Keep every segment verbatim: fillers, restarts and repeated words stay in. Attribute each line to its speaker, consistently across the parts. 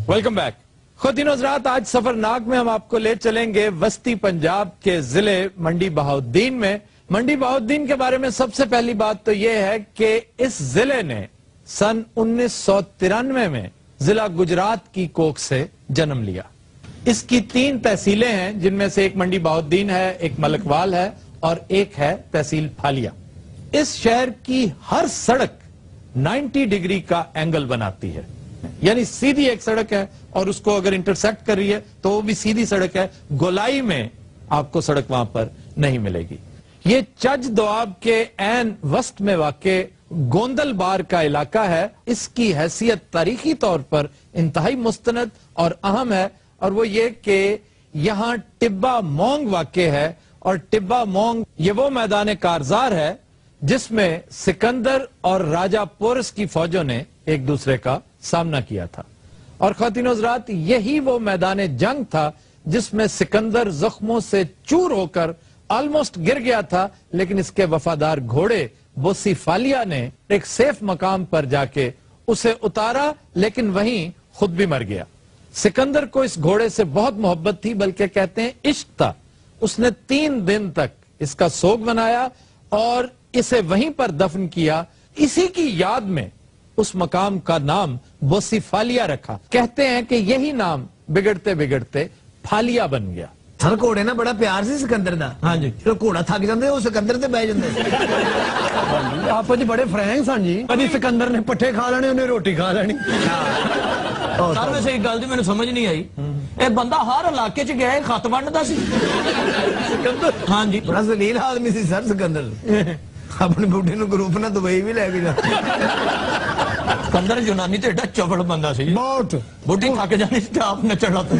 Speaker 1: Welcome back خواتین و حضرات، آج سفرناک میں ہم آپ کو لے چلیں گے وسطی پنجاب کے ضلع منڈی بہاؤدین میں. منڈی بہاؤدین کے بارے میں سب سے پہلی بات تو یہ ہے کہ اس ضلع نے سن انیس سو ترانوے میں ضلع گجرات کی کوکھ سے جنم لیا. اس کی تین تحصیلیں ہیں جن میں سے ایک منڈی بہاؤدین ہے، ایک ملکوال ہے اور ایک ہے تحصیل پھالیا. اس شہر کی ہر سڑک نائنٹی ڈگری کا اینگل بناتی ہے، یعنی سیدھی ایک سڑک ہے اور اس کو اگر انٹرسیکٹ کر رہی ہے تو وہ بھی سیدھی سڑک ہے، گولائی میں آپ کو سڑک وہاں پر نہیں ملے گی. یہ چج دواب کے عین وسط میں واقع گوندل بار کا علاقہ ہے. اس کی حیثیت تاریخی طور پر انتہائی مستند اور اہم ہے، اور وہ یہ کہ یہاں ٹبا مونگ واقع ہے، اور ٹبا مونگ یہ وہ میدان کارزار ہے جس میں سکندر اور راجہ پورس کی فوجوں نے ایک دوسرے کا سامنا کیا تھا. اور خواتین و حضرات، یہی وہ میدان جنگ تھا جس میں سکندر زخموں سے چور ہو کر آلموسٹ گر گیا تھا، لیکن اس کے وفادار گھوڑے بوسی فالیا نے ایک سیف مقام پر جا کے اسے اتارا، لیکن وہیں خود بھی مر گیا. سکندر کو اس گھوڑے سے بہت محبت تھی، بلکہ کہتے ہیں عشق تھا. اس نے تین دن تک اس کا سوگ منایا اور اسے وہیں پر دفن کیا. اسی کی یاد میں اس مقام کا نام بوسی فالیا رکھا. کہتے ہیں کہ یہی نام بگڑتے بگڑتے پھالیا بن گیا.
Speaker 2: سر گھوڑے نا بڑا پیار سی سکندر دا. ہاں جی، جو گھوڑا تھک جاندے وہ سکندر تے بیٹھ جاندے.
Speaker 3: آپ جی بڑے فرینک سن جی. کدی سکندر نے پٹھے کھا لینے، انہیں روٹی کھا لینی.
Speaker 2: سر ویسے ایک گل دی مینوں سمجھ نہیں آئی، اے بندہ ہر علاقے چ گیا خط ونڈدا سی. سکندر ہاں جی بڑا ذلیل آدمی سی سر سکندر. اپنے بوٹے نو گروپ نہ دبئی بھی لے کے جا. سکندر یونانی تے ایڈا چوڑ بندہ سی، بہت بوٹی تھک جانی تے آپ نچڑ لگ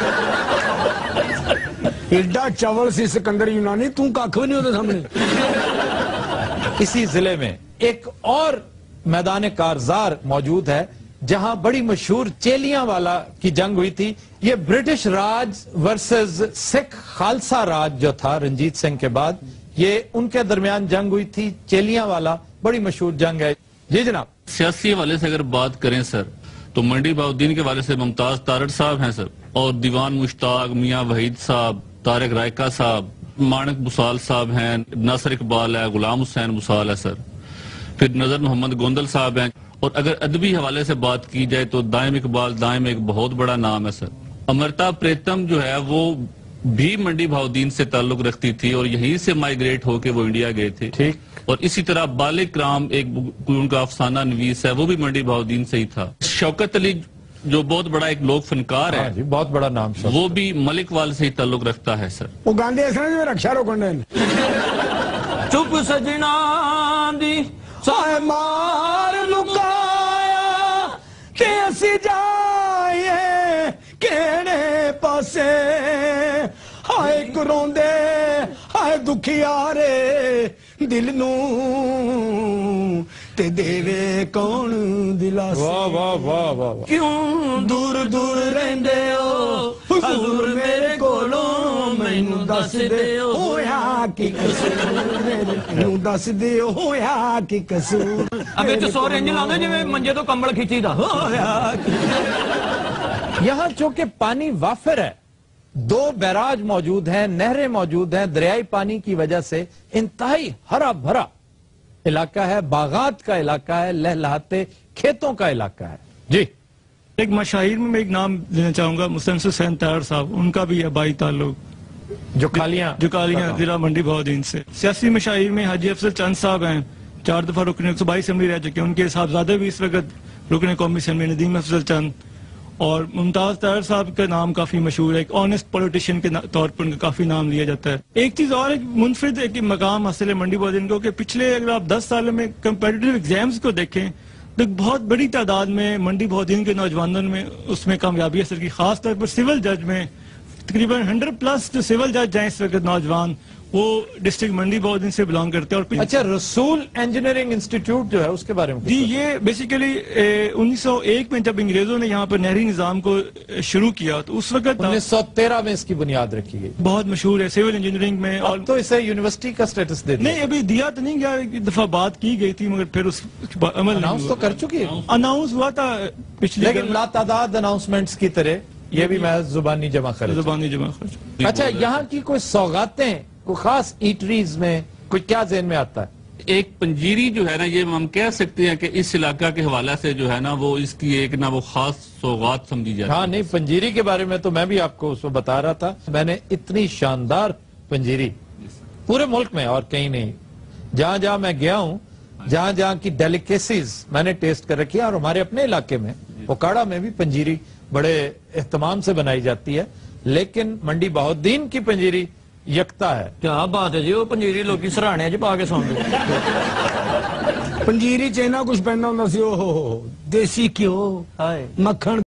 Speaker 3: ایڈا چاول سی سکندر یونانی، تو کھ بھی نہیں ہوتا سامنے.
Speaker 1: اسی ضلع میں ایک اور میدان کارزار موجود ہے جہاں بڑی مشہور چیلیاں کی جنگ ہوئی تھی. یہ برٹش راج ورسز سکھ خالصہ راج جو تھا رنجیت سنگھ کے بعد، یہ ان کے درمیان جنگ ہوئی تھی. چیلیاں والا بڑی مشہور جنگ ہے. جی جناب.
Speaker 4: سیاسی حوالے سے اگر بات کریں سر تو منڈی بہاؤدین کے حوالے سے ممتاز تارڑ صاحب ہیں سر، اور دیوان مشتاق، میاں وحید صاحب، طارق رائکہ صاحب، مانک بسال صاحب ہیں، ناصر اقبال ہے، غلام حسین بسال ہے سر، پھر نظر محمد گوندل صاحب ہیں. اور اگر ادبی حوالے سے بات کی جائے تو دائم اقبال دائم ایک بہت بڑا نام ہے سر. امرتا پریتم جو ہے وہ بھی منڈی بہاؤدین سے تعلق رکھتی تھی اور یہیں سے مائیگریٹ ہو کے وہ انڈیا گئے تھے. ٹھیک. اور اسی طرح بالک رام ایک ان کا افسانہ نویس ہے، وہ بھی منڈی بہاؤدین سے ہی تھا. شوکت علی جو بہت بڑا ایک لوک فنکار ہے،
Speaker 1: جی بہت بڑا نام،
Speaker 4: وہ بھی ملکوال سے ہی تعلق رکھتا ہے سر.
Speaker 3: وہ گاندے ایسا جو رکشا روکن دین.
Speaker 2: چپ سجنا دی سائے مار لکایا کہ اسی جائے کیڑے پاسے، ہائے کروندے ہائے دکھیارے دل نو تے دیوے کون دلاسے.
Speaker 1: واہ واہ واہ واہ.
Speaker 2: کیوں دور دور رہندے ہو حضور میرے کولوں، مینوں دس دے ہویا کی قصور، مینوں دس دے ہویا کی قصور. ابے تو سو رینج لاندے جویں منجے تو کمبل کھچی دا ہویا.
Speaker 1: یہاں چونکہ پانی وافر ہے، دو بیراج موجود ہیں، نہریں موجود ہیں، دریائی پانی کی وجہ سے انتہائی ہرا بھرا علاقہ ہے، باغات کا علاقہ ہے، لہلہاتے کھیتوں کا علاقہ ہے. جی.
Speaker 5: ایک مشاہیر میں ایک نام دینا چاہوں گا، مسلم حسین طاہر صاحب، ان کا بھی آبائی تعلق
Speaker 1: جو کالیاں
Speaker 5: جو کالیاں ضلع منڈی بہاؤدین سے. سیاسی مشاہیر میں حاجی افضل چند صاحب ہیں، چار دفعہ رکن صوبائی اسمبلی رہ چکے. ان کے صاحبزادے بھی اس وقت رکن قومی اسمبلی ندیم افضل چند. اور ممتاز طاہر صاحب کا نام کافی مشہور ہے، ایک آنےسٹ پولیٹیشین کے طور پر ان کا کافی نام لیا جاتا ہے. ایک چیز اور ایک منفرد ایک مقام حاصل ہے منڈی بہاؤدین کو کہ پچھلے اگر آپ دس سالوں میں کمپیٹیٹیو ایگزامز کو دیکھیں تو بہت بڑی تعداد میں منڈی بہاؤدین کے نوجوانوں میں اس میں کامیابی حاصل کی، خاص طور پر سول جج میں तकरीबन हंड्रेड प्लस जो सिविल जज हैं इस वक्त नौजवान, वो डिस्ट्रिक्ट मंडी बहाउद्दीन से बिलोंग करते हैं। और
Speaker 1: अच्छा, रसूल इंजीनियरिंग इंस्टीट्यूट जो है उसके बारे में
Speaker 5: जी, ये बेसिकली उन्नीस सौ एक में जब अंग्रेजों ने यहाँ पर नहरी निजाम को शुरू किया तो उस वक्त
Speaker 1: उन्नीस सौ तेरह में इसकी बुनियाद रखी गई,
Speaker 5: बहुत मशहूर है सिविल इंजीनियरिंग में।
Speaker 1: और तो इसे यूनिवर्सिटी का स्टेटस दे दिया।
Speaker 5: नहीं, अभी दिया तो नहीं गया, एक दफा बात की गई थी मगर फिर उस अमल
Speaker 1: अनाउंस तो कर चुकी है,
Speaker 5: अनाउंस हुआ था पिछले,
Speaker 1: लेकिन लातादाद अनाउंसमेंट्स की तरह ये भी मैं जुबानी जमा कर
Speaker 5: जुबानी जमा खर्च।
Speaker 1: अच्छा, यहाँ की कोई सौगातें, कोई खास ईटरीज में कोई क्या ज़हन में आता है?
Speaker 4: एक पंजीरी जो है ना, ये हम कह सकते हैं कि इस इलाका के हवाले से जो है ना वो इसकी एक ना वो खास सौगात समझी जाती है।
Speaker 1: हाँ नहीं, पंजीरी के बारे में तो मैं भी आपको उसको बता रहा था। मैंने इतनी शानदार पंजीरी पूरे मुल्क में और कहीं नहीं, जहां जहां मैं गया हूं, जहां जहां की डेलिकेसीज मैंने टेस्ट कर रखी है। और हमारे अपने इलाके में ओकाड़ा में भी पंजीरी बड़े एहतमाम से बनाई जाती है, लेकिन मंडी बहाउद्दीन की पंजीरी यकता है।
Speaker 2: क्या बात है जी, वो पंजीरी लोग सराहने च पा के सौंदे।
Speaker 3: पंजीरी च इन्ना कुछ पैंदा हुंदा सी, ओहो देसी घ्यो, मक्खन।